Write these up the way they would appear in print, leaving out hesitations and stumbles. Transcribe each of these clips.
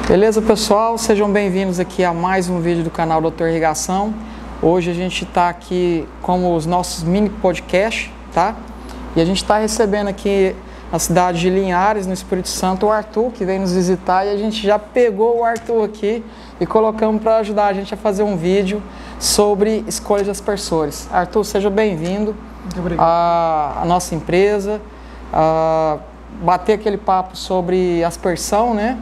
Beleza, pessoal? Sejam bem-vindos aqui a mais um vídeo do canal Doutor Irrigação. Hoje a gente está aqui com os nossos mini podcasts, tá? E a gente está recebendo aqui na cidade de Linhares, no Espírito Santo, o Arthur, que veio nos visitar, e a gente já pegou o Arthur aqui e colocamos para ajudar a gente a fazer um vídeo sobre escolha de aspersores. Arthur, seja bem-vindo à nossa empresa, bater aquele papo sobre aspersão, né?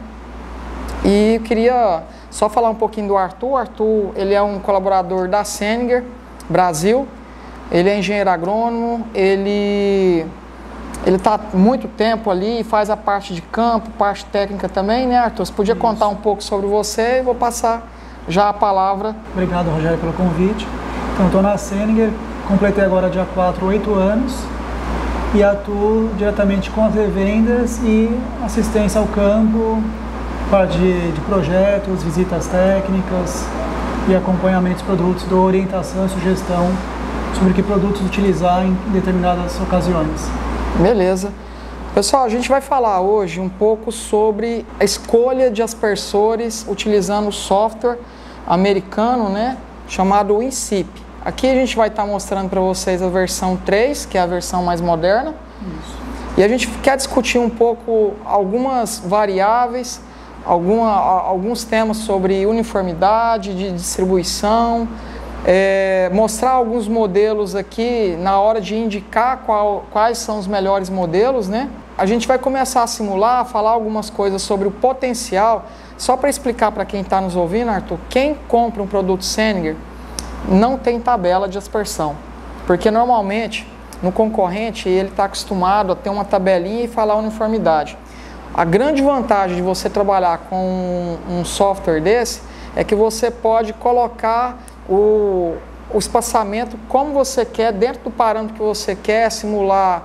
E eu queria só falar um pouquinho do Arthur. O Arthur, ele é um colaborador da Seninger Brasil, ele é engenheiro agrônomo, ele está há muito tempo ali e faz a parte de campo, parte técnica também, né, Arthur? Você podia contar um pouco sobre você e vou passar já a palavra. Obrigado, Rogério, pelo convite. Então, estou na Seninger, completei agora dia 4, 8 anos e atuo diretamente com as revendas e assistência ao campo, parte de projetos, visitas técnicas e acompanhamento dos produtos, dou orientação e sugestão sobre que produtos utilizar em determinadas ocasiões. Beleza. Pessoal, a gente vai falar hoje um pouco sobre a escolha de aspersores utilizando o software americano, né, chamado WinSIP. Aqui a gente vai estar mostrando para vocês a versão 3, que é a versão mais moderna. Isso. E a gente quer discutir um pouco algumas variáveis, alguns temas sobre uniformidade de distribuição, mostrar alguns modelos aqui na hora de indicar quais são os melhores modelos, né? A gente vai começar a simular, a falar algumas coisas sobre o potencial, só para explicar para quem está nos ouvindo, Arthur, quem compra um produto Seninger não tem tabela de aspersão, porque normalmente no concorrente ele está acostumado a ter uma tabelinha e falar uniformidade. A grande vantagem de você trabalhar com um software desse é que você pode colocar o espaçamento como você quer, dentro do parâmetro que você quer, simular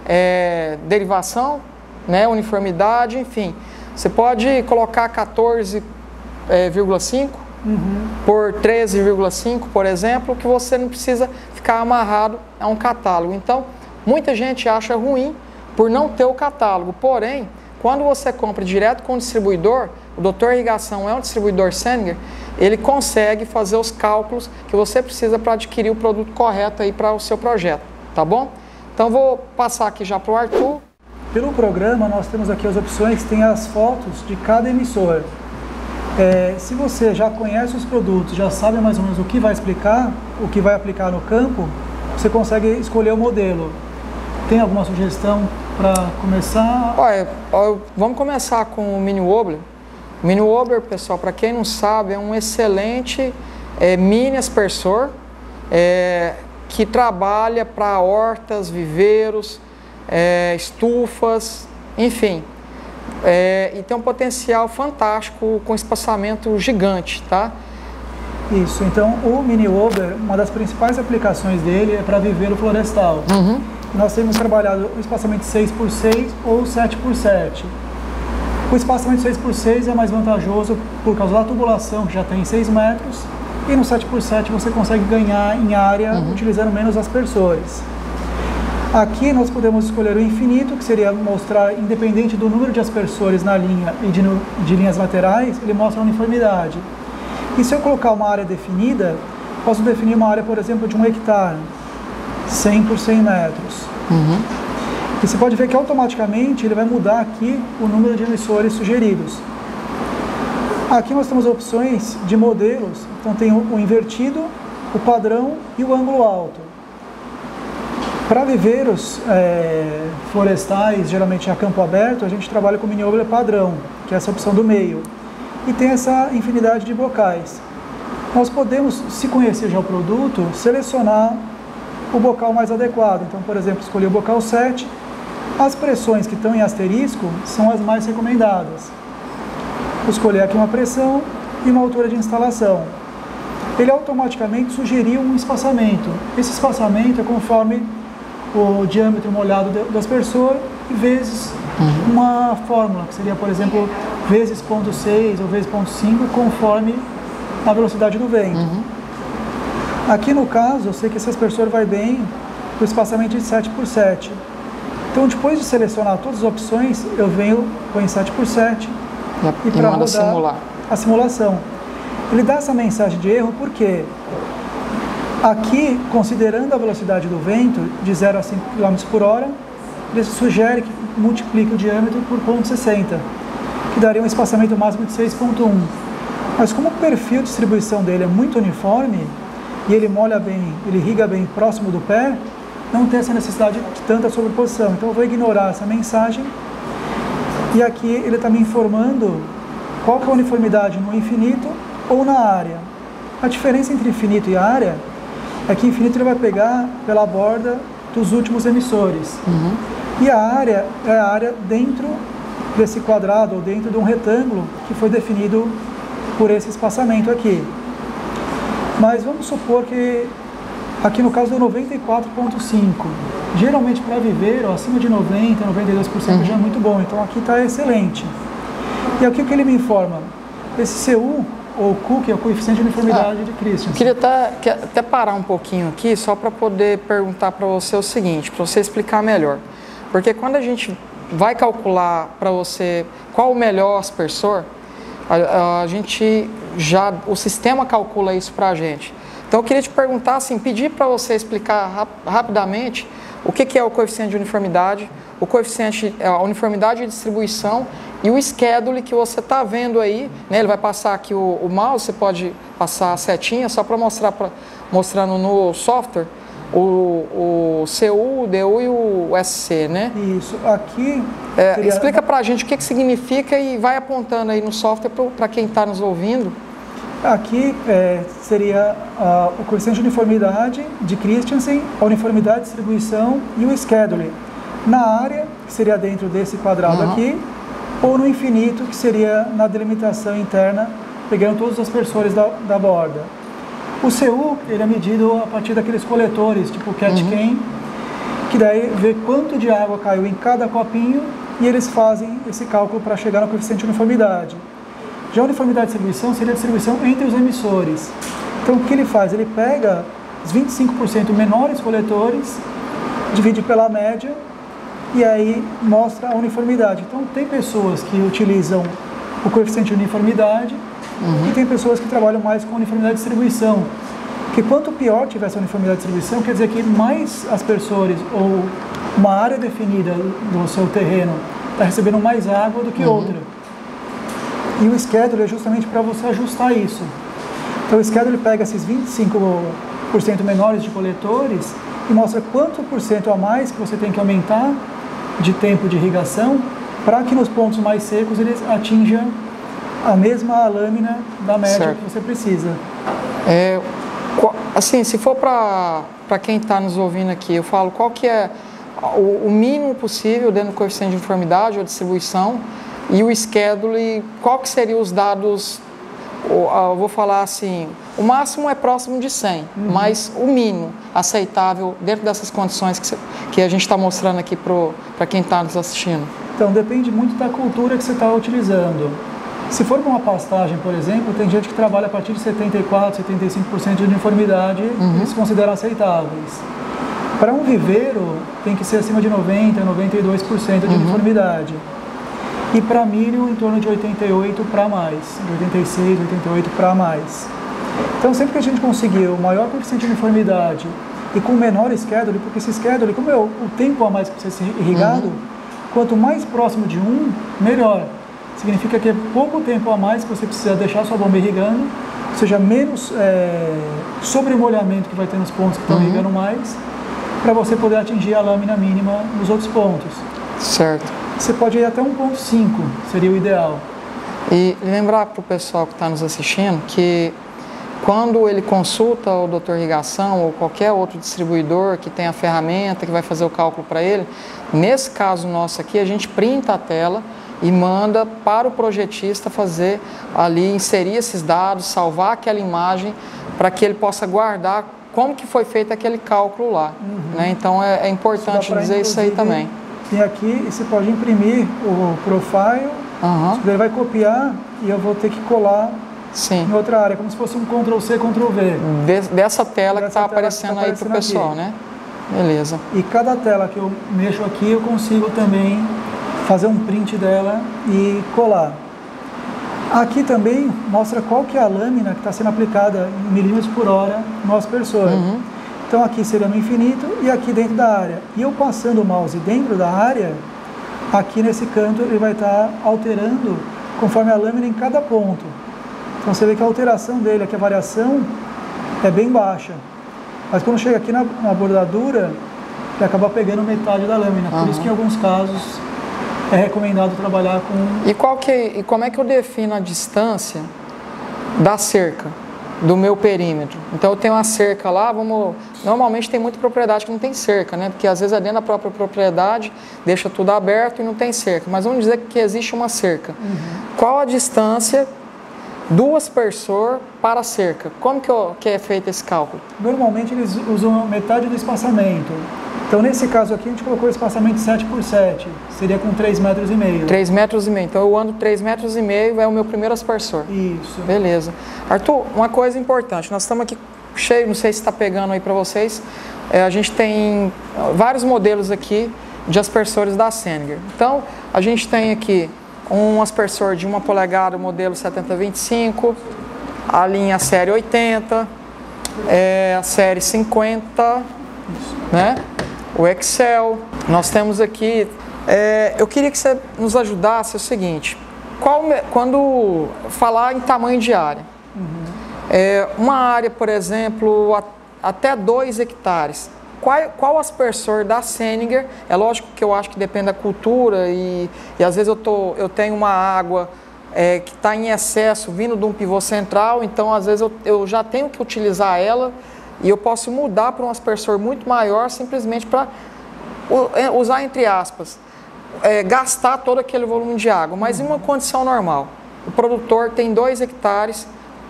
derivação, né, uniformidade, enfim. Você pode colocar 14,5 por 13,5, por exemplo, que você não precisa ficar amarrado a um catálogo. Então, muita gente acha ruim por não ter o catálogo, porém, quando você compra direto com o distribuidor, o Doutor Irrigação é um distribuidor Seninger, ele consegue fazer os cálculos que você precisa para adquirir o produto correto aí para o seu projeto, tá bom? Então vou passar aqui já para o Arthur. Pelo programa nós temos aqui as opções que tem as fotos de cada emissor. Se você já conhece os produtos, já sabe mais ou menos o que vai explicar, o que vai aplicar no campo, você consegue escolher o modelo. Tem alguma sugestão para começar? Olha, vamos começar com o Mini Wobbler. O Mini Wobbler, pessoal, para quem não sabe, é um excelente mini aspersor que trabalha para hortas, viveiros, estufas, enfim. E tem um potencial fantástico com espaçamento gigante, tá? Isso, então o Mini Wobbler, uma das principais aplicações dele é para viveiro florestal. Nós temos trabalhado o espaçamento 6x6 ou 7x7. O espaçamento 6x6 é mais vantajoso por causa da tubulação, que já tem 6 metros, e no 7x7 você consegue ganhar em área utilizando menos aspersores. Aqui nós podemos escolher o infinito, que seria mostrar, independente do número de aspersores na linha e de linhas laterais, ele mostra a uniformidade. E se eu colocar uma área definida, posso definir uma área, por exemplo, de 1 hectare, 100 por 100 metros. E você pode ver que automaticamente ele vai mudar aqui o número de emissores sugeridos. Aqui nós temos opções de modelos, então tem o invertido, o padrão e o ângulo alto. Para viveiros florestais, geralmente a campo aberto, a gente trabalha com o Mini Wobbler padrão, que é essa opção do meio. E tem essa infinidade de bocais. Nós podemos, se conhecer já o produto, selecionar o bocal mais adequado. Então, por exemplo, escolher o bocal 7, as pressões que estão em asterisco são as mais recomendadas. Vou escolher aqui uma pressão e uma altura de instalação. Ele automaticamente sugeriu um espaçamento. Esse espaçamento é conforme o diâmetro molhado do aspersor vezes uma fórmula, que seria, por exemplo, vezes 0,6 ou vezes 0,5, conforme a velocidade do vento. Aqui no caso, eu sei que esse aspersor vai bem para o espaçamento de 7x7. Então, depois de selecionar todas as opções, eu venho, põe 7x7 e para rodar simular a simulação. Ele dá essa mensagem de erro porque aqui, considerando a velocidade do vento de 0 a 5 km por hora, ele sugere que multiplique o diâmetro por 0,60, que daria um espaçamento máximo de 6,1. Mas como o perfil de distribuição dele é muito uniforme, e ele molha bem, ele irriga bem próximo do pé, não tem essa necessidade de tanta sobreposição. Então eu vou ignorar essa mensagem. E aqui ele está me informando qual que é a uniformidade no infinito ou na área. A diferença entre infinito e área é que infinito ele vai pegar pela borda dos últimos emissores. E a área é a área dentro desse quadrado ou dentro de um retângulo que foi definido por esse espaçamento aqui. Mas vamos supor que aqui no caso deu 94,5. Geralmente para viveiro, acima de 90%, 92% já é muito bom. Então aqui está excelente. E aqui o que ele me informa? Esse CU, ou Q, que é o coeficiente de uniformidade de Christiansen. Queria até parar um pouquinho aqui, só para poder perguntar para você o seguinte, para você explicar melhor. Porque quando a gente vai calcular para você qual o melhor aspersor, o sistema calcula isso para a gente. Então eu queria te perguntar, assim, pedir para você explicar rapidamente o que é o coeficiente de uniformidade, a uniformidade de distribuição e o schedule que você está vendo aí, né? Ele vai passar aqui o mouse, você pode passar a setinha só para mostrando no software o CU, o DU e o SC, né? Isso, aqui... Explica para a gente o que significa e vai apontando aí no software para quem está nos ouvindo. Aqui seria o coeficiente de uniformidade de Christiansen, a uniformidade de distribuição e o schedule. Na área, que seria dentro desse quadrado aqui, ou no infinito, que seria na delimitação interna, pegando todos os aspersores da borda. O CU, ele é medido a partir daqueles coletores, tipo cat can, que daí vê quanto de água caiu em cada copinho e eles fazem esse cálculo para chegar no coeficiente de uniformidade. Já a uniformidade de distribuição seria a distribuição entre os emissores. Então o que ele faz? Ele pega os 25% menores coletores, divide pela média e aí mostra a uniformidade. Então tem pessoas que utilizam o coeficiente de uniformidade e tem pessoas que trabalham mais com uniformidade de distribuição. Porque quanto pior tiver essa uniformidade de distribuição, quer dizer que mais aspersores ou uma área definida do seu terreno está recebendo mais água do que outra. E o schedule é justamente para você ajustar isso. Então o schedule pega esses 25% menores de coletores e mostra quanto por cento a mais que você tem que aumentar de tempo de irrigação para que nos pontos mais secos eles atinjam a mesma lâmina da média que você precisa. Assim, se for para quem está nos ouvindo aqui, eu falo qual que é o mínimo possível dentro do coeficiente de uniformidade ou distribuição e o schedule, qual que seriam os dados, eu vou falar assim, o máximo é próximo de 100, mas o mínimo aceitável dentro dessas condições que a gente está mostrando aqui para quem está nos assistindo. Então, depende muito da cultura que você está utilizando. Se for uma pastagem, por exemplo, tem gente que trabalha a partir de 74%, 75% de uniformidade, eles consideram aceitáveis. Para um viveiro, tem que ser acima de 90%, 92% de uniformidade. E para milho, em torno de 88% para mais, de 86%, 88% para mais. Então, sempre que a gente conseguir o maior coeficiente de uniformidade e com menor schedule, porque esse schedule, como é o tempo a mais que precisa ser irrigado, quanto mais próximo de 1, melhor. Significa que é pouco tempo a mais que você precisa deixar sua bomba irrigando, ou seja, menos sobremolhamento que vai ter nos pontos que estão irrigando mais, para você poder atingir a lâmina mínima nos outros pontos. Certo. Você pode ir até 1,5, seria o ideal. E lembrar para o pessoal que está nos assistindo que quando ele consulta o Doutor Irrigação ou qualquer outro distribuidor que tem a ferramenta, que vai fazer o cálculo para ele, nesse caso nosso aqui, a gente printa a tela e manda para o projetista fazer ali, inserir esses dados, salvar aquela imagem para que ele possa guardar como que foi feito aquele cálculo lá. Né? Então é importante dizer isso aí também. E aqui você pode imprimir o profile, ele vai copiar e eu vou ter que colar em outra área, como se fosse um Ctrl+C, Ctrl+V. Dessa tela que está aparecendo aí para o pessoal, né? Beleza. E cada tela que eu mexo aqui, eu consigo também fazer um print dela e colar. Aqui também mostra qual que é a lâmina que está sendo aplicada em milímetros por hora no aspersor. Então aqui seria no infinito e aqui dentro da área. E eu passando o mouse dentro da área, aqui nesse canto ele vai estar alterando conforme a lâmina em cada ponto. Então você vê que a alteração dele, aqui a variação é bem baixa. Mas quando chega aqui na bordadura, ele acaba pegando metade da lâmina. Por isso que em alguns casos é recomendado trabalhar com... E como é que eu defino a distância da cerca, do meu perímetro? Então eu tenho uma cerca lá, normalmente tem muita propriedade que não tem cerca, né? Porque às vezes é dentro da própria propriedade, deixa tudo aberto e não tem cerca. Mas vamos dizer que existe uma cerca. Qual a distância do aspersor para a cerca? Como que é feito esse cálculo? Normalmente eles usam metade do espaçamento. Então, nesse caso aqui, a gente colocou o espaçamento 7 por 7, seria com 3,5 metros. 3,5 metros. Então, eu ando 3,5 metros, é o meu primeiro aspersor. Isso. Beleza. Arthur, uma coisa importante, nós estamos aqui cheio, não sei se está pegando aí para vocês, a gente tem vários modelos aqui de aspersores da Seninger. Então, a gente tem aqui um aspersor de 1 polegada, modelo 7025, a linha série 80, a série 50, né? O Excel. Nós temos aqui, eu queria que você nos ajudasse o seguinte, quando falar em tamanho de área, uma área, por exemplo, até 2 hectares, qual aspersor da Seninger, é lógico que eu acho que depende da cultura e às vezes eu tenho uma água que está em excesso vindo de um pivô central, então às vezes eu já tenho que utilizar ela e eu posso mudar para um aspersor muito maior simplesmente para usar entre aspas, gastar todo aquele volume de água, mas em uma condição normal. O produtor tem 2 hectares,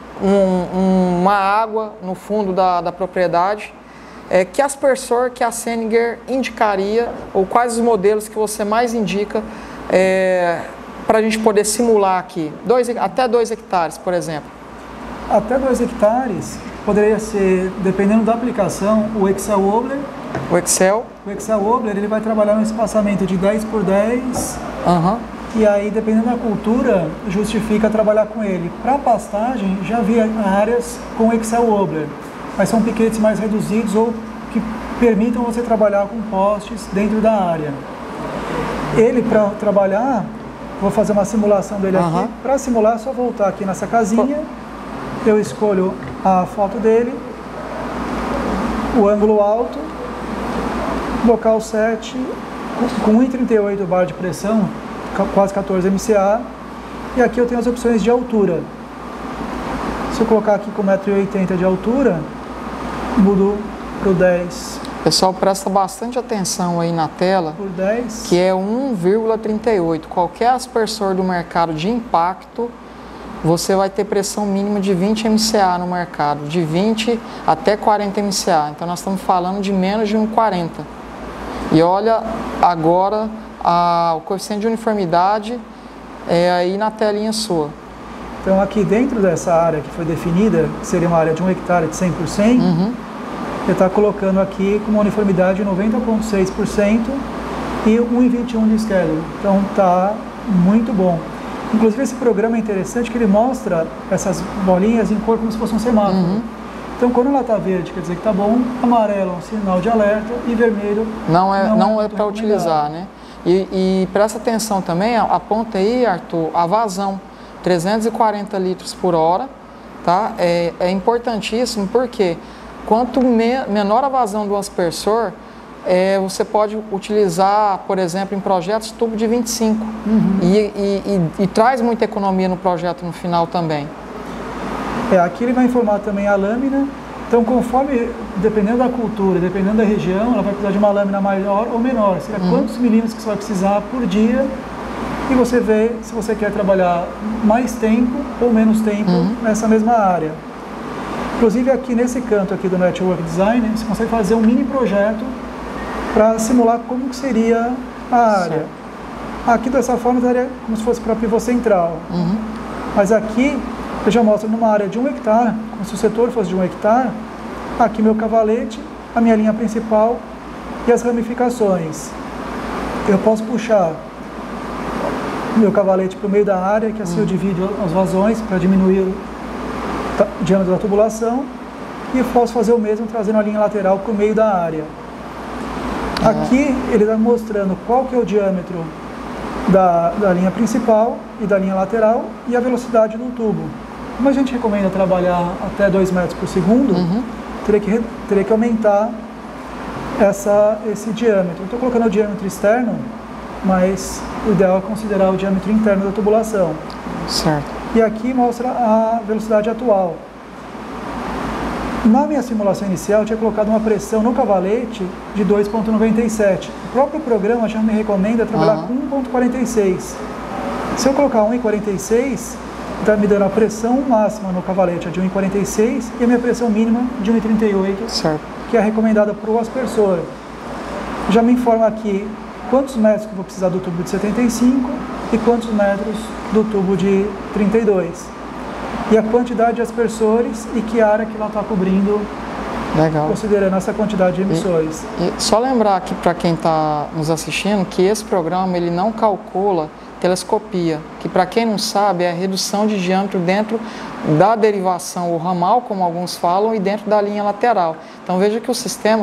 uma água no fundo da propriedade, que aspersor que a Seninger indicaria, ou quais os modelos que você mais indica para a gente poder simular aqui? Até 2 hectares, por exemplo. Até 2 hectares poderia ser, dependendo da aplicação, o Excel Wobbler. O Excel Wobbler, ele vai trabalhar no espaçamento de 10 por 10. E aí, dependendo da cultura, justifica trabalhar com ele. Para pastagem, já havia áreas com Excel Wobbler, mas são piquetes mais reduzidos ou que permitam você trabalhar com postes dentro da área. Ele, para trabalhar, vou fazer uma simulação dele aqui. Para simular, é só voltar aqui nessa casinha, eu escolho a foto dele, o ângulo alto, local 7, com 1,38 bar de pressão, quase 14 MCA, e aqui eu tenho as opções de altura. Se eu colocar aqui com 1,80 m de altura, mudo para o 10. Pessoal, presta bastante atenção aí na tela, por 10, que é 1,38. Qualquer aspersor do mercado de impacto, você vai ter pressão mínima de 20 MCA no mercado, de 20 até 40 MCA. Então nós estamos falando de menos de 1,40. E olha agora o coeficiente de uniformidade aí na telinha sua. Então aqui dentro dessa área que foi definida, que seria uma área de 1 hectare de 100%, ele está colocando aqui com uma uniformidade de 90,6% e 1,21 de schedule. Então está muito bom. Inclusive esse programa é interessante que ele mostra essas bolinhas em cor como se fosse um semáforo. Então quando ela está verde quer dizer que está bom, amarelo é um sinal de alerta e vermelho não é para utilizar, né? E presta atenção também, aponta aí, Arthur, a vazão, 340 litros por hora, tá? É importantíssimo porque quanto menor a vazão do aspersor, você pode utilizar, por exemplo, em projetos tubo de 25 e traz muita economia no projeto no final também. Aqui ele vai informar também a lâmina, então conforme, dependendo da cultura, dependendo da região, ela vai precisar de uma lâmina maior ou menor, seria quantos milímetros que você vai precisar por dia, e você vê se você quer trabalhar mais tempo ou menos tempo nessa mesma área. Inclusive aqui nesse canto aqui do Network Design, você consegue fazer um mini projeto para simular como que seria a área. Certo. Aqui dessa forma estaria como se fosse para pivô central. Mas aqui eu já mostro numa área de 1 hectare, como se o setor fosse de 1 hectare, aqui meu cavalete, a minha linha principal e as ramificações. Eu posso puxar meu cavalete para o meio da área, que assim eu divido as vazões para diminuir o diâmetro da tubulação, e posso fazer o mesmo trazendo a linha lateral para o meio da área. Aqui ele está mostrando qual que é o diâmetro da linha principal e da linha lateral e a velocidade do tubo. Como a gente recomenda trabalhar até 2 metros por segundo, teria que aumentar esse diâmetro. Estou colocando o diâmetro externo, mas o ideal é considerar o diâmetro interno da tubulação. Certo. E aqui mostra a velocidade atual. Na minha simulação inicial, eu tinha colocado uma pressão no cavalete de 2,97. O próprio programa já me recomenda trabalhar com 1,46. Se eu colocar 1,46, está me dando a pressão máxima no cavalete de 1,46 e a minha pressão mínima de 1,38, que é recomendada para o aspersor. Já me informa aqui quantos metros que eu vou precisar do tubo de 75 e quantos metros do tubo de 32. E a quantidade de aspersores e que área que ela está cobrindo, considerando essa quantidade de emissores. E só lembrar aqui para quem está nos assistindo que esse programa ele não calcula telescopia, que para quem não sabe é a redução de diâmetro dentro da derivação, o ramal, como alguns falam, e dentro da linha lateral. Então veja que o sistema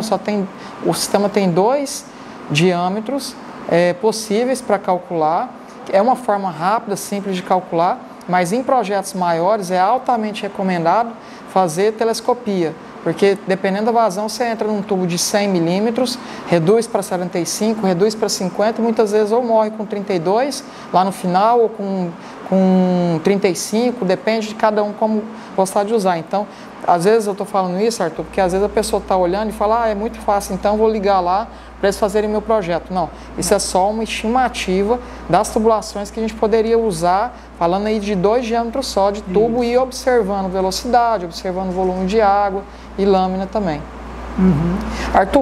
tem 2 diâmetros possíveis para calcular. É uma forma rápida, simples de calcular, mas em projetos maiores é altamente recomendado fazer telescopia, porque dependendo da vazão você entra num tubo de 100 milímetros, reduz para 75, reduz para 50 e muitas vezes ou morre com 32 lá no final ou com 35, depende de cada um como gostar de usar. Então, às vezes eu estou falando isso, Arthur, porque às vezes a pessoa está olhando e fala, é muito fácil, então vou ligar lá para eles fazerem meu projeto. Não, isso é só uma estimativa das tubulações que a gente poderia usar, falando aí de 2 diâmetros só de tubo e observando velocidade, observando volume de água e lâmina também. Arthur,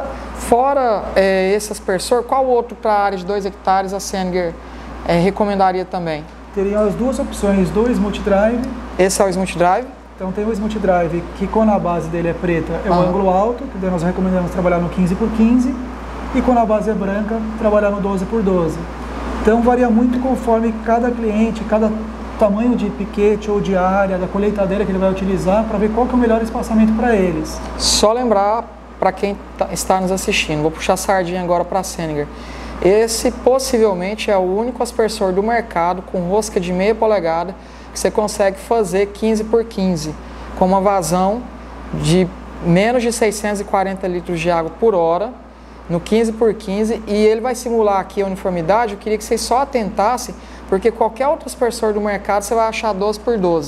fora esse aspersor, qual outro para a área de 2 hectares a Seninger recomendaria também? Teriam as 2 opções do Smooth Drive. Esse é o Smooth Drive? Então tem o Smooth Drive, que quando a base dele é preta, é o ângulo alto, que nós recomendamos trabalhar no 15x15, e quando a base é branca, trabalhar no 12x12. Então varia muito conforme cada cliente, cada tamanho de piquete ou de área, da colheitadeira que ele vai utilizar, para ver qual que é o melhor espaçamento para eles. Só lembrar para quem está nos assistindo, vou puxar a sardinha agora para a Seninger. Esse possivelmente é o único aspersor do mercado com rosca de meia polegada que você consegue fazer 15x15, com uma vazão de menos de 640 litros de água por hora, no 15x15, e ele vai simular aqui a uniformidade. Eu queria que vocês só atentassem, porque qualquer outro aspersor do mercado você vai achar 12x12.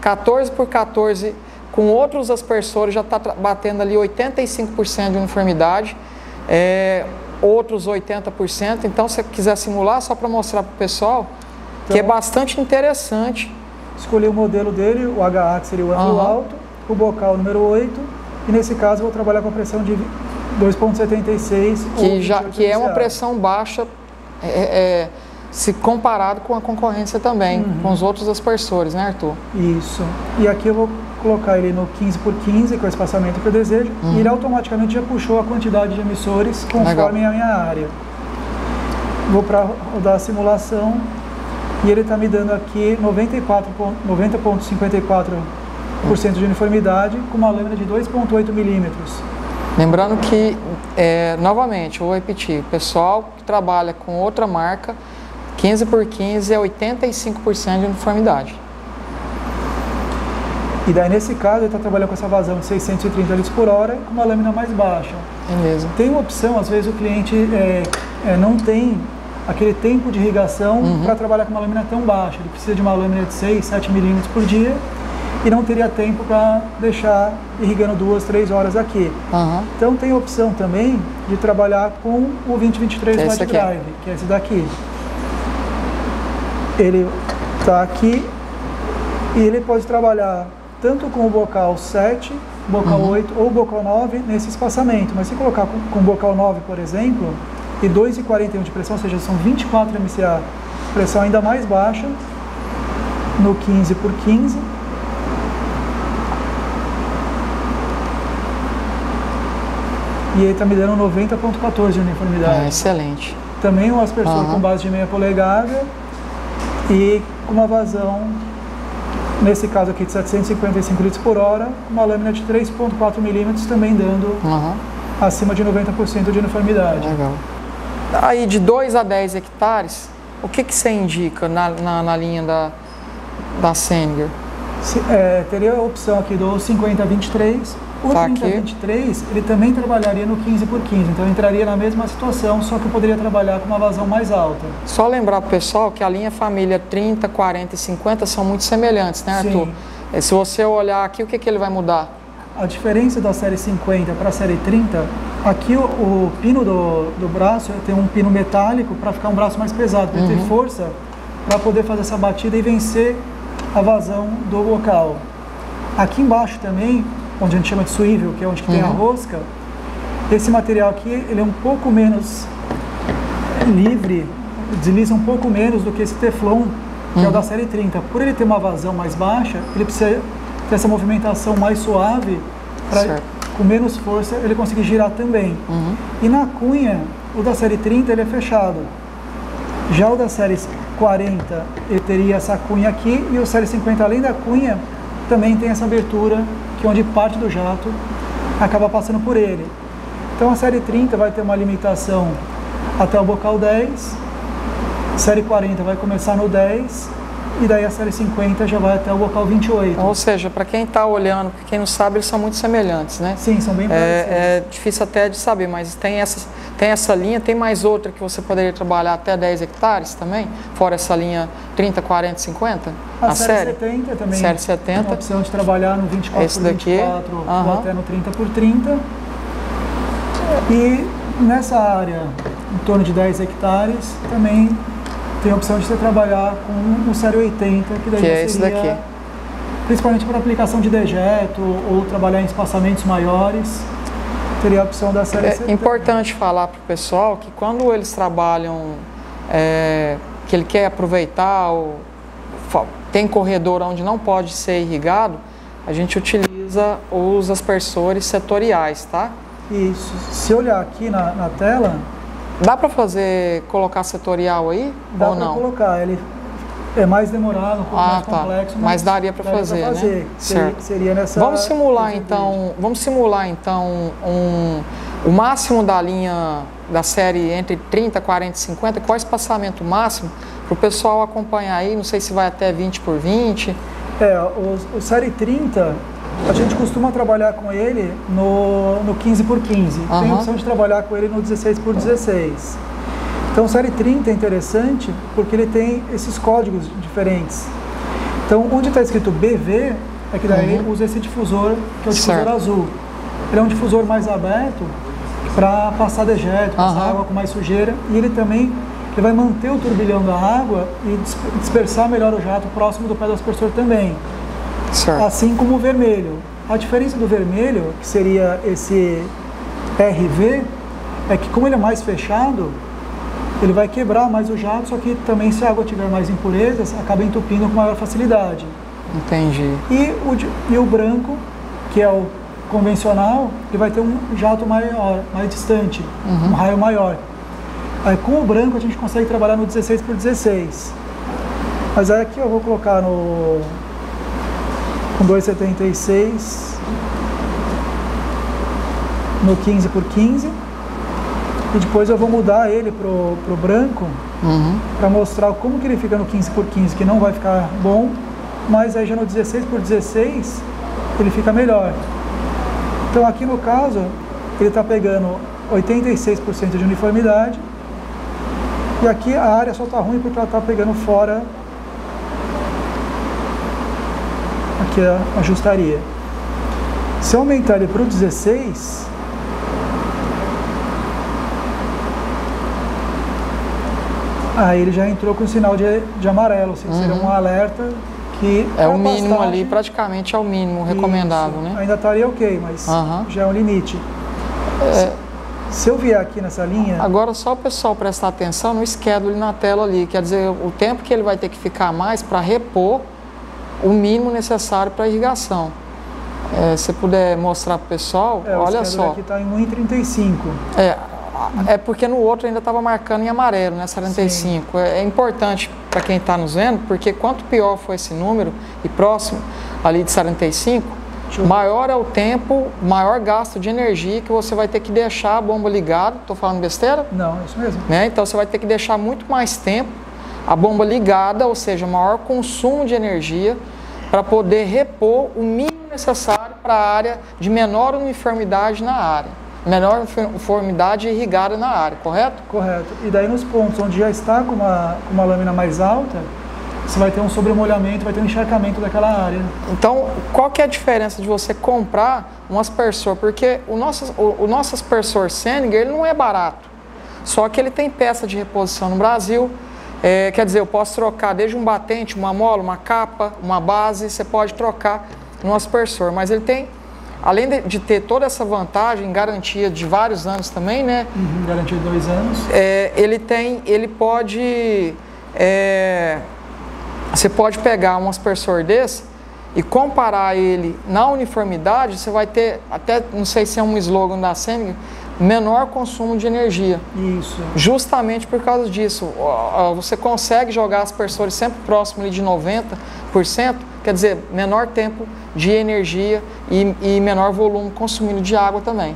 14x14 com outros aspersores já está batendo ali 85% de uniformidade, outros 80%. Então, se você quiser simular, só para mostrar para o pessoal, então, que é bastante interessante. Escolhi o modelo dele, o HA, que seria o ângulo alto, o bocal número 8, e nesse caso eu vou trabalhar com a pressão de 2,76. Que é uma pressão baixa, se comparado com a concorrência também, com os outros aspersores, né, Arthur? Isso. E aqui eu vou colocar ele no 15x15, que é o espaçamento que eu desejo, e ele automaticamente já puxou a quantidade de emissores conforme a minha área. Vou para rodar a simulação. E ele está me dando aqui 90,54% de uniformidade com uma lâmina de 2,8 milímetros. Lembrando que, novamente, eu vou repetir, o pessoal que trabalha com outra marca, 15x15 é 85% de uniformidade. E daí, nesse caso, ele está trabalhando com essa vazão de 630 litros por hora com uma lâmina mais baixa. É mesmo. Tem uma opção, às vezes o cliente não tem aquele tempo de irrigação para trabalhar com uma lâmina tão baixa. Ele precisa de uma lâmina de 6, 7 milímetros por dia e não teria tempo para deixar irrigando 2, 3 horas aqui. Então tem a opção também de trabalhar com o 2023 Smart Drive, que é esse daqui. Ele está aqui e ele pode trabalhar tanto com o bocal 7, bocal 8 ou bocal 9 nesse espaçamento. Mas se colocar com o bocal 9, por exemplo, e 2,41 de pressão, ou seja, são 24 MCA, pressão ainda mais baixa, no 15x15. E ele está me dando 90,14 de uniformidade. Excelente. Também um aspersor com base de meia polegada, e com uma vazão, nesse caso aqui, de 755 litros por hora, uma lâmina de 3,4 milímetros, também dando acima de 90% de uniformidade. Legal. Aí de 2 a 10 hectares, o que você indica na linha da Sennlinger? Teria a opção aqui do 50-23. O 30-23, ele também trabalharia no 15x15, então entraria na mesma situação, só que eu poderia trabalhar com uma vazão mais alta. Só lembrar para o pessoal que a linha família 30, 40 e 50 são muito semelhantes, né, Arthur? Sim. Se você olhar aqui, o que ele vai mudar? A diferença da série 50 para a série 30, aqui o pino do braço tem um pino metálico para ficar um braço mais pesado, para ter força para poder fazer essa batida e vencer a vazão do local. Aqui embaixo também, onde a gente chama de swivel, que é onde que tem a rosca, esse material aqui ele é um pouco menos livre, desliza um pouco menos do que esse teflon, que é o da série 30. Por ele ter uma vazão mais baixa, ele precisa ter essa movimentação mais suave, para com menos força ele conseguir girar também. E na cunha, o da série 30 ele é fechado. Já o da série 40, ele teria essa cunha aqui, e o série 50, além da cunha, também tem essa abertura, que é onde parte do jato acaba passando por ele. Então a série 30 vai ter uma limitação até o bocal 10, série 40 vai começar no 10, e daí a série 50 já vai até o bocal 28. Ou seja, para quem está olhando, para quem não sabe, eles são muito semelhantes, né? Sim, são bem parecidos. É difícil até de saber, mas tem essa linha, tem mais outra que você poderia trabalhar até 10 hectares também? Fora essa linha 30, 40, 50? A série 70 também. Série 70. Tem a opção de trabalhar no 24x24 ou até no 30x30. E nessa área, em torno de 10 hectares, também tem a opção de você trabalhar com o série 80, que daí seria esse daqui. Principalmente para aplicação de dejeto ou trabalhar em espaçamentos maiores. Teria a opção da série 70. É importante falar para o pessoal que quando eles trabalham, que ele quer aproveitar, tem corredor onde não pode ser irrigado, a gente utiliza os aspersores setoriais, tá? Isso. Se olhar aqui na tela... Dá para colocar setorial aí? Dá ou não? Dá para colocar. Ele é mais demorado, um pouco mais complexo, mas daria para fazer, né? Certo. Seria nessa... Vamos simular então o máximo da linha da série entre 30, 40 e 50, qual é o espaçamento máximo para o pessoal acompanhar aí? Não sei se vai até 20x20. O série 30, a gente costuma trabalhar com ele no 15x15. Tem a opção de trabalhar com ele no 16x16. Então, o série 30 é interessante porque ele tem esses códigos diferentes. Então, onde está escrito BV, é que daí usa esse difusor, que é o difusor azul. Ele é um difusor mais aberto para passar dejeto, passar água com mais sujeira, e ele também vai manter o turbilhão da água e dispersar melhor o jato próximo do pé do aspersor também. Certo. Assim como o vermelho. A diferença do vermelho, que seria esse RV, é que como ele é mais fechado, ele vai quebrar mais o jato, só que também se a água tiver mais impurezas, acaba entupindo com maior facilidade. Entendi. E o branco, que é o convencional, ele vai ter um jato maior, mais distante, um raio maior. Aí com o branco a gente consegue trabalhar no 16x16. Mas aí aqui eu vou colocar com 2,76 no 15x15. E depois eu vou mudar ele pro branco para mostrar como que ele fica no 15x15, que não vai ficar bom, mas aí já no 16x16 ele fica melhor. Então aqui no caso ele está pegando 86% de uniformidade, e aqui a área só está ruim porque ela está pegando fora. Aqui a ajustaria. Se eu aumentar ele para o 16, aí ele já entrou com o sinal de amarelo, assim, seria um alerta que... É o mínimo ali, praticamente é o mínimo recomendável, né? Ainda estaria ok, mas já é um limite. Se eu vier aqui nessa linha... Agora, só o pessoal prestar atenção no schedule na tela ali, quer dizer, o tempo que ele vai ter que ficar mais para repor o mínimo necessário para irrigação. Se puder mostrar para o pessoal, olha só. O aqui está em 1,35. É porque no outro ainda estava marcando em amarelo, né, 75. É importante para quem está nos vendo, porque quanto pior for esse número e próximo ali de 45, maior é o tempo, maior gasto de energia que você vai ter que deixar a bomba ligada. Estou falando besteira? Não, é isso mesmo. Né? Então você vai ter que deixar muito mais tempo a bomba ligada, ou seja, maior consumo de energia para poder repor o mínimo necessário para a área de menor uniformidade na área, menor uniformidade irrigada na área, correto? Correto. E daí nos pontos onde já está com uma lâmina mais alta, você vai ter um sobremolhamento, vai ter um encharcamento daquela área. Então, qual que é a diferença de você comprar um aspersor? Porque o nosso aspersor Seninger, ele não é barato, só que ele tem peça de reposição no Brasil. Quer dizer, eu posso trocar desde um batente, uma mola, uma capa, uma base, você pode trocar no aspersor, mas ele tem, além de ter toda essa vantagem, garantia de vários anos também, né? Garantia de 2 anos. Ele pode, você pode pegar um aspersor desse e comparar ele na uniformidade, você vai ter, até, não sei se é um slogan da Seninger, menor consumo de energia. Isso. Justamente por causa disso. Você consegue jogar aspersores sempre próximo ali de 90%, quer dizer, menor tempo de energia e menor volume consumido de água também.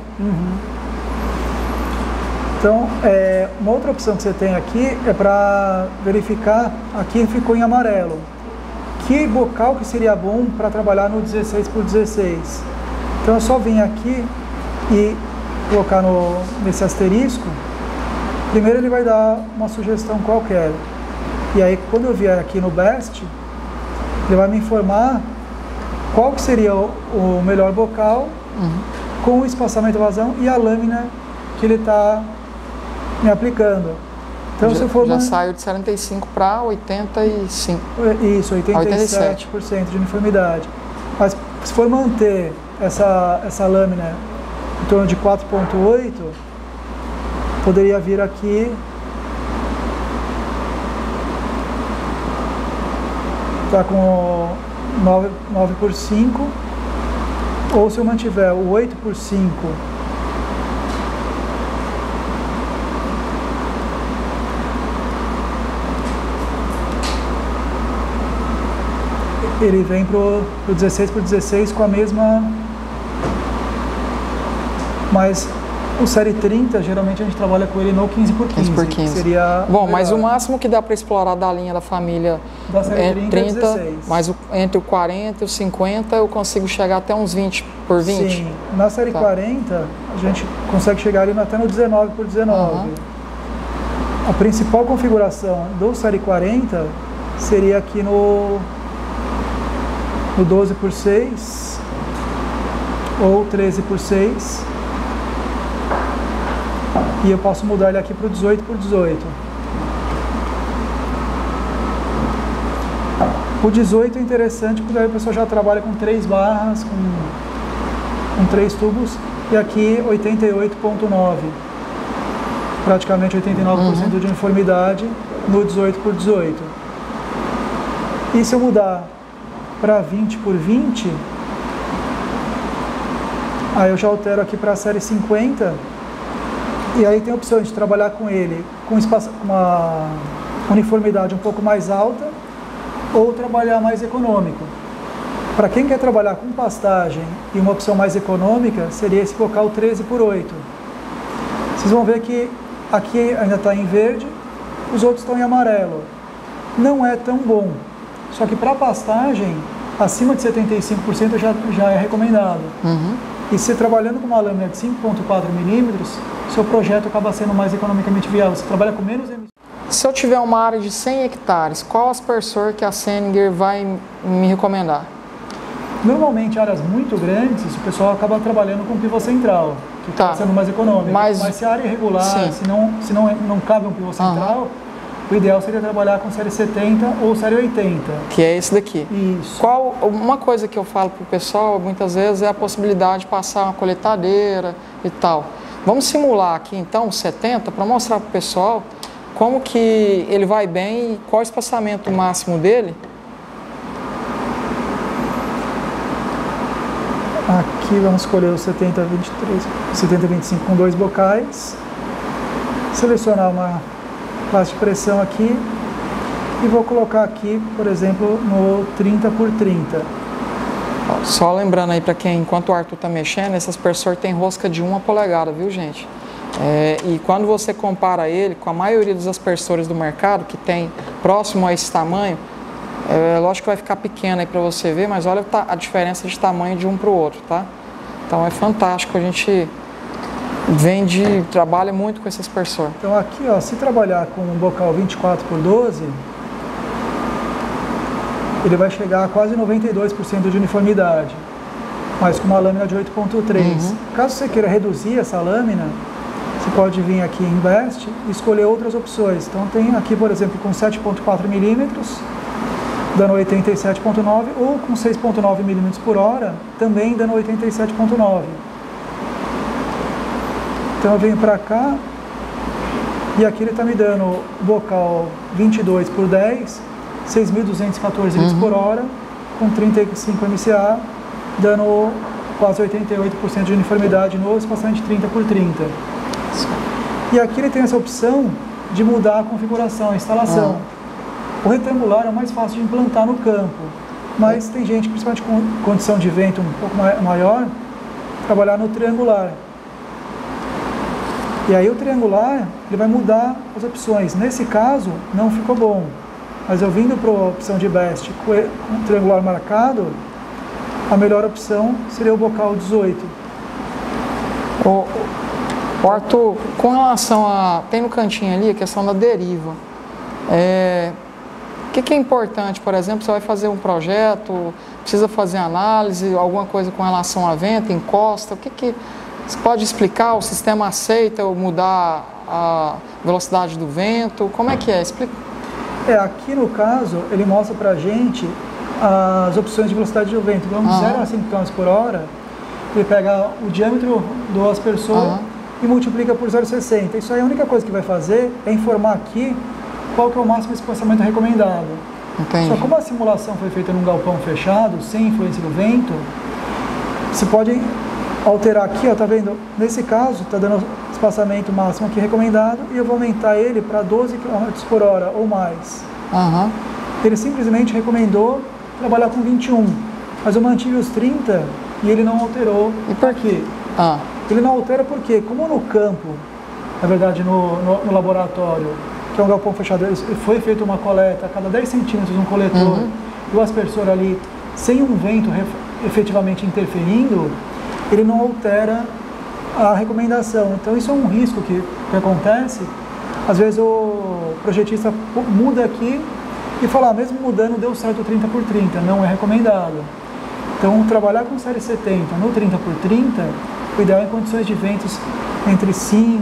Então, uma outra opção que você tem aqui é para verificar, aqui ficou em amarelo, que bocal que seria bom para trabalhar no 16x16. Então é só vir aqui e colocar nesse asterisco. Primeiro ele vai dar uma sugestão qualquer, e aí quando eu vier aqui no BEST, ele vai me informar qual que seria o melhor bocal com o espaçamento vazão e a lâmina que ele está me aplicando. Então, se for já saiu de 75 para 85. Isso, 87% de uniformidade. Mas se for manter essa lâmina em torno de 4.8, poderia vir aqui tá com 9 por 5, ou se eu mantiver o 8 por 5 ele vem pro 16 por 16 com a mesma. Mas o série 30, geralmente a gente trabalha com ele no 15 por 15. 15 por 15. Seria bom, melhor. mas o máximo que dá para explorar da linha da família da série 30 é 16. Mas entre o 40 e o 50 eu consigo chegar até uns 20 por 20? Sim, na série 40 a gente consegue chegar ali até no 19 por 19. A principal configuração do série 40 seria aqui no 12 por 6 ou 13 por 6. E eu posso mudar ele aqui para o 18 por 18. O 18 é interessante porque aí a pessoa já trabalha com 3 barras, com 3 tubos, e aqui 88.9. Praticamente 89% de uniformidade no 18 por 18. E se eu mudar para 20 por 20, aí eu já altero aqui para a série 50. E aí tem a opção de trabalhar com ele com uma uniformidade um pouco mais alta ou trabalhar mais econômico. Para quem quer trabalhar com pastagem e uma opção mais econômica, seria esse bocal 13 por 8. Vocês vão ver que aqui ainda está em verde, os outros estão em amarelo. Não é tão bom, só que para pastagem, acima de 75% já é recomendado. E se trabalhando com uma lâmina de 5.4 milímetros, seu projeto acaba sendo mais economicamente viável. Você trabalha com menos emissões. Se eu tiver uma área de 100 hectares, qual aspersor que a Seninger vai me recomendar? Normalmente, áreas muito grandes, o pessoal acaba trabalhando com pivô central, que está sendo mais econômico. Mas se a área é irregular, se não cabe um pivô central, o ideal seria trabalhar com série 70 ou série 80. Que é esse daqui. Isso. Uma coisa que eu falo para o pessoal, muitas vezes, é a possibilidade de passar uma coletadeira e tal. Vamos simular aqui, então, 70, para mostrar para o pessoal como que ele vai bem e qual o espaçamento máximo dele. Aqui vamos escolher o 70-25 com 2 bocais. Selecionar uma classe de pressão aqui e vou colocar aqui, por exemplo, no 30 por 30. Só lembrando aí para quem, enquanto o Arthur está mexendo, esse aspersor tem rosca de 1 polegada, viu, gente? E quando você compara ele com a maioria dos aspersores do mercado, que tem próximo a esse tamanho, lógico que vai ficar pequeno aí para você ver, mas olha a diferença de tamanho de um para o outro, tá? Então é fantástico, a gente trabalha muito com esse aspersor. Então aqui, ó, se trabalhar com um bocal 24 por 12, ele vai chegar a quase 92% de uniformidade, mas com uma lâmina de 8.3. Caso você queira reduzir essa lâmina, você pode vir aqui em Invest e escolher outras opções. Então tem aqui, por exemplo, com 7.4 milímetros, dando 87.9, ou com 6.9 milímetros por hora, também dando 87.9. Então eu venho para cá, e aqui ele está me dando bocal 22 por 10, 6.214 litros por hora, com 35 MCA, dando quase 88% de uniformidade no espaçamento de 30 por 30. E aqui ele tem essa opção de mudar a configuração, a instalação. O retangular é o mais fácil de implantar no campo, mas tem gente, principalmente com condição de vento um pouco maior, trabalhar no triangular. E aí o triangular, ele vai mudar as opções. Nesse caso, não ficou bom. Mas eu vindo para a opção de Best com o triangular marcado, a melhor opção seria o bocal 18. Arthur, com relação a... Tem no cantinho ali a questão da deriva. O que é importante, por exemplo, você vai fazer um projeto, precisa fazer análise, alguma coisa com relação a vento, encosta, o que você pode explicar? O sistema aceita mudar a velocidade do vento? Como é que é? Explica. Aqui no caso, ele mostra pra gente as opções de velocidade do vento. Então, de 0 a 5 km por hora, ele pega o diâmetro do aspersor e multiplica por 0,60. Isso aí a única coisa que vai fazer é informar aqui qual que é o máximo espaçamento recomendado. Entendi. Só como a simulação foi feita num galpão fechado, sem influência do vento, você pode alterar aqui, ó, tá vendo? Nesse caso, tá dando espaçamento máximo aqui recomendado e eu vou aumentar ele para 12 km por hora ou mais. Ele simplesmente recomendou trabalhar com 21, mas eu mantive os 30 e ele não alterou. E por quê? Ele não altera porque, como no campo, na verdade no laboratório, que é um galpão fechado, foi feita uma coleta a cada 10 centímetros um coletor e o aspersor ali, sem um vento efetivamente interferindo, ele não altera a recomendação. Então isso é um risco que acontece. Às vezes o projetista muda aqui e fala, mesmo mudando deu certo o 30 por 30, não é recomendado. Então trabalhar com série 70 no 30 por 30, o ideal é em condições de ventos entre 5,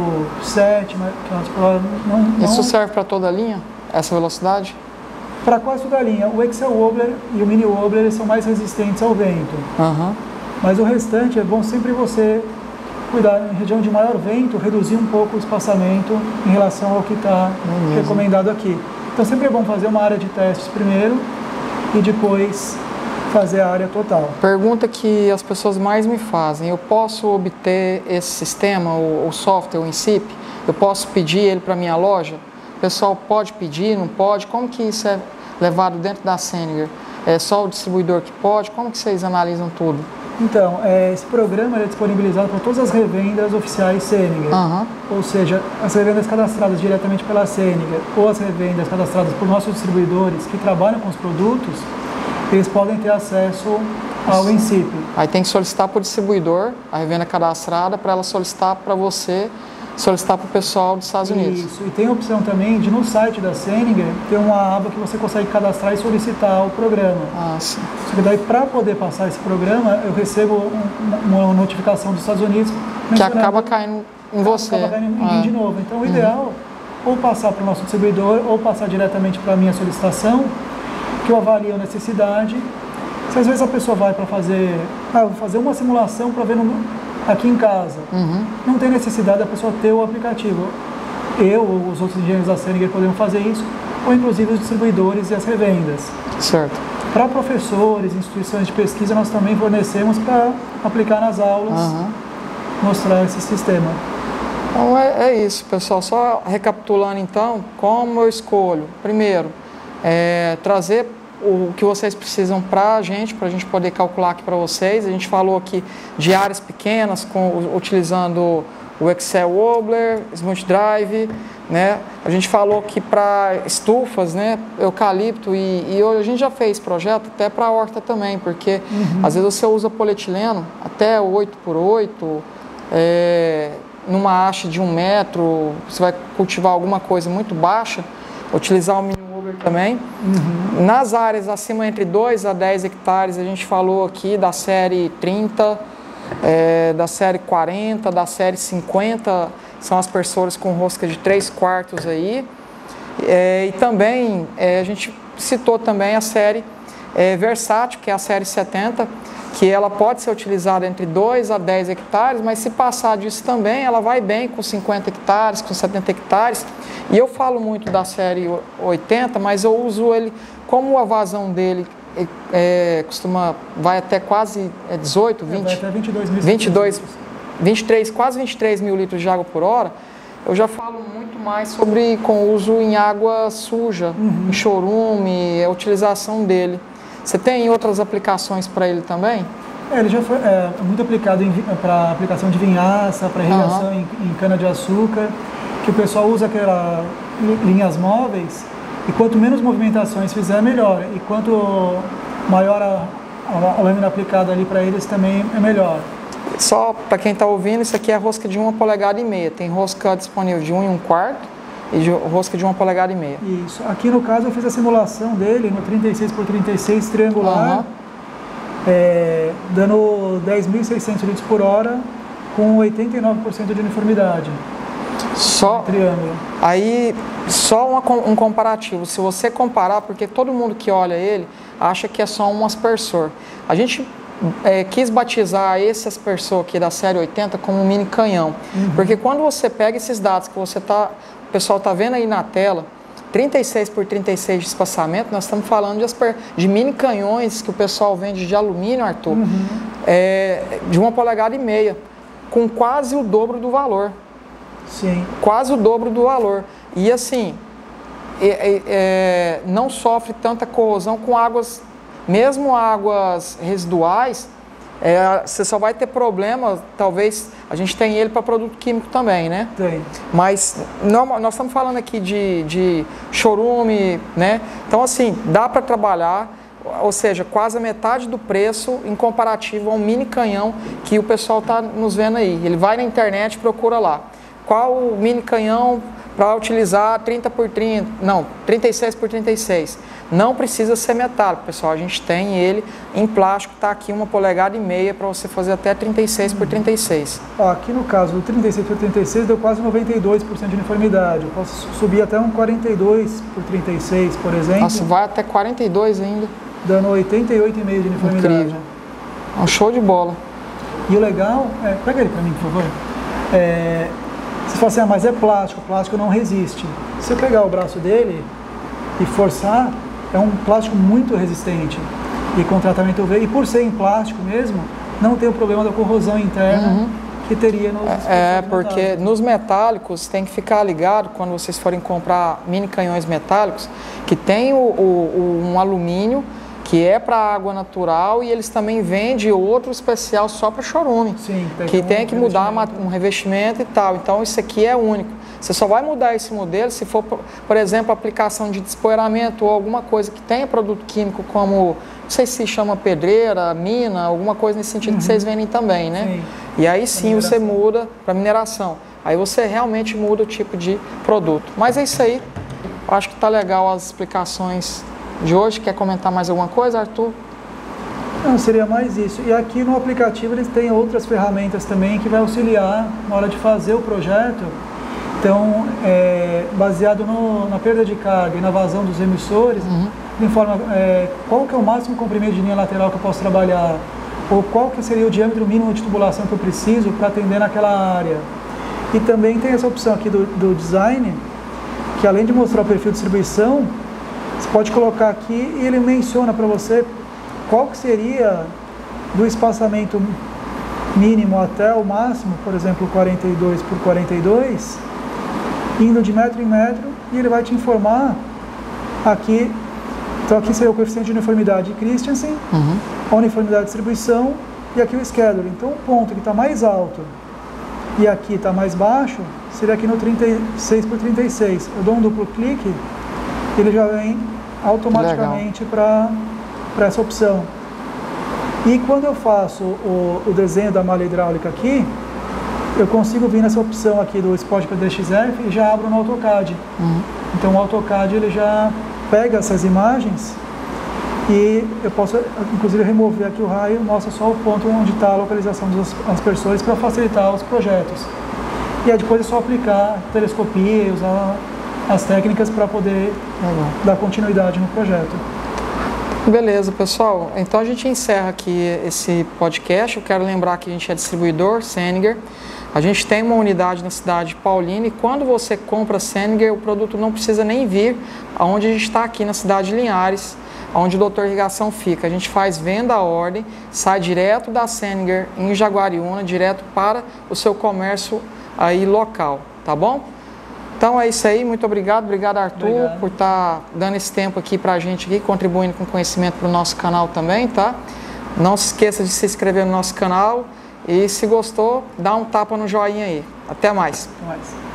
7 km por hora. Isso serve para toda a linha, essa velocidade? Para quase toda a linha. O Excel Wobbler e o Mini Wobbler eles são mais resistentes ao vento. Mas o restante é bom sempre você cuidar em região de maior vento, reduzir um pouco o espaçamento em relação ao que está recomendado aqui. Então sempre é bom fazer uma área de testes primeiro e depois fazer a área total. Pergunta que as pessoas mais me fazem: eu posso obter esse sistema, o software, o INSIP? Eu posso pedir ele para minha loja? O pessoal pode pedir, não pode? Como que isso é levado dentro da Sennheiser? É só o distribuidor que pode? Como que vocês analisam tudo? Então, esse programa é disponibilizado para todas as revendas oficiais Sennheiser, ou seja, as revendas cadastradas diretamente pela Sennheiser ou as revendas cadastradas por nossos distribuidores que trabalham com os produtos, eles podem ter acesso ao INSIP. Aí tem que solicitar para o distribuidor, a revenda cadastrada, para ela solicitar para você, solicitar para o pessoal dos Estados Unidos. Isso, e tem a opção também de no site da Sennheiser ter uma aba que você consegue cadastrar e solicitar o programa. Sim. Só que daí para poder passar esse programa, eu recebo uma notificação dos Estados Unidos que acaba caindo em você. Acaba caindo em mim de novo. Então o ideal ou passar para o nosso distribuidor ou passar diretamente para a minha solicitação, que eu avalio a necessidade. Se às vezes a pessoa vai para fazer, vou fazer uma simulação para ver aqui em casa, não tem necessidade da pessoa ter o aplicativo. Eu ou os outros engenheiros da Sennheiser podemos fazer isso, ou inclusive os distribuidores e as revendas. Certo. Para professores, instituições de pesquisa, nós também fornecemos para aplicar nas aulas, mostrar esse sistema. Então é isso, pessoal. Só recapitulando então, como eu escolho? Primeiro, trazer o que vocês precisam para a gente poder calcular aqui para vocês. A gente falou aqui de áreas pequenas, utilizando o Excel Wobbler, Smooth Drive, né? A gente falou que para estufas, né, eucalipto, e hoje a gente já fez projeto até para horta também, porque às vezes você usa polietileno até 8x8, numa haste de 1 metro, você vai cultivar alguma coisa muito baixa, utilizar o mini wobbler também. Nas áreas acima entre 2 a 10 hectares, a gente falou aqui da série 30, da série 40, da série 50, são as aspersores com rosca de 3/4 aí. E também a gente citou também a série versátil, que é a série 70, que ela pode ser utilizada entre 2 a 10 hectares, mas se passar disso também, ela vai bem com 50 hectares, com 70 hectares. E eu falo muito da série 80, mas eu uso ele, como a vazão dele vai até quase 18, 20, vai até 23, quase 23 mil litros de água por hora. Eu já falo muito mais sobre com uso em água suja, em chorume, a utilização dele. Você tem outras aplicações para ele também? Ele já foi muito aplicado para aplicação de vinhaça, para irrigação em cana-de-açúcar, que o pessoal usa aquelas linhas móveis, e quanto menos movimentações fizer, melhor. E quanto maior a lâmina aplicada ali para eles, também é melhor. Só para quem está ouvindo, isso aqui é rosca de 1,5 polegadas. Tem rosca disponível de 1 1/4 e rosca de 1,5 polegadas. Isso. Aqui no caso eu fiz a simulação dele no 36x36 triangular, dando 10.600 litros por hora com 89% de uniformidade. Só triângulo. Aí, só um comparativo. Se você comparar, porque todo mundo que olha ele acha que é só um aspersor. A gente quis batizar esse aspersor aqui da série 80 como um mini canhão. Porque quando você pega esses dados que o pessoal está vendo aí na tela, 36x36 de espaçamento, nós estamos falando de mini canhões que o pessoal vende de alumínio, Arthur, de 1,5 polegadas, com quase o dobro do valor. Sim. Quase o dobro do valor. E assim, não sofre tanta corrosão com águas, mesmo águas residuais. Você só vai ter problema, talvez, a gente tem ele para produto químico também, né? Tem. Mas nós estamos falando aqui de chorume, né? Então assim, dá para trabalhar, ou seja, quase a metade do preço em comparativo a um mini canhão que o pessoal está nos vendo aí. Ele vai na internet e procura lá. Qual o mini canhão para utilizar 36x36? Não precisa ser metálico, pessoal. A gente tem ele em plástico, está aqui 1,5 polegadas para você fazer até 36x36. Aqui no caso do 36x36 deu quase 92% de uniformidade. Eu posso subir até um 42x36, por exemplo. Nossa, vai até 42 ainda. Dando 88,5% de uniformidade. Incrível. É um show de bola. E o legal, pega ele para mim, por favor. Você fala assim, mas é plástico, o plástico não resiste. Se eu pegar o braço dele e forçar, é um plástico muito resistente. E com tratamento UV, e por ser em plástico mesmo, não tem o problema da corrosão interna que teria nos porque metálicos. Nos metálicos tem que ficar ligado quando vocês forem comprar mini canhões metálicos, que tem um alumínio que é para água natural, e eles também vendem outro especial só para chorume. Sim, que tem que mudar um revestimento e tal. Então isso aqui é único. Você só vai mudar esse modelo se for, por exemplo, aplicação de despoeiramento ou alguma coisa que tenha produto químico como, não sei se chama pedreira, mina, alguma coisa nesse sentido que vocês vendem também, né? Sim. E aí sim você muda para mineração. Aí você realmente muda o tipo de produto. Mas é isso aí. Eu acho que tá legal as explicações de hoje. Quer comentar mais alguma coisa, Arthur? Não, seria mais isso. E aqui no aplicativo eles têm outras ferramentas também que vai auxiliar na hora de fazer o projeto. Então, baseado na perda de carga e na vazão dos emissores, informa qual que é o máximo comprimento de linha lateral que eu posso trabalhar, ou qual que seria o diâmetro mínimo de tubulação que eu preciso para atender naquela área. E também tem essa opção aqui do design, que além de mostrar o perfil de distribuição, você pode colocar aqui e ele menciona para você qual que seria do espaçamento mínimo até o máximo, por exemplo, 42x42, indo de metro em metro, e ele vai te informar aqui Então aqui seria o coeficiente de uniformidade de Christensen, a uniformidade de distribuição e aqui o scheduler. Então o ponto que está mais alto e aqui está mais baixo seria aqui no 36 por 36. Eu dou um duplo clique, ele já vem automaticamente para essa opção. E quando eu faço o desenho da malha hidráulica aqui, eu consigo vir nessa opção aqui do Spot PDXF e já abro no AutoCAD. Então o AutoCAD ele já pega essas imagens e eu posso inclusive remover aqui o raio, mostra só o ponto onde está a localização dos aspersores para facilitar os projetos. E aí depois é só aplicar telescopia, usar as técnicas para poder dar continuidade no projeto. Beleza, pessoal. Então a gente encerra aqui esse podcast. Eu quero lembrar que a gente é distribuidor Senninger. A gente tem uma unidade na cidade de Paulínia e quando você compra Senninger, o produto não precisa nem vir aonde a gente está aqui na cidade de Linhares, onde o Doutor Irrigação fica. A gente faz venda à ordem, sai direto da Senninger em Jaguariúna, direto para o seu comércio aí local, tá bom? Então é isso aí, muito obrigado. Obrigado, Arthur, por estar dando esse tempo aqui pra gente aqui, contribuindo com conhecimento para o nosso canal também, tá? Não se esqueça de se inscrever no nosso canal e se gostou, dá um tapa no joinha aí. Até mais. Até mais.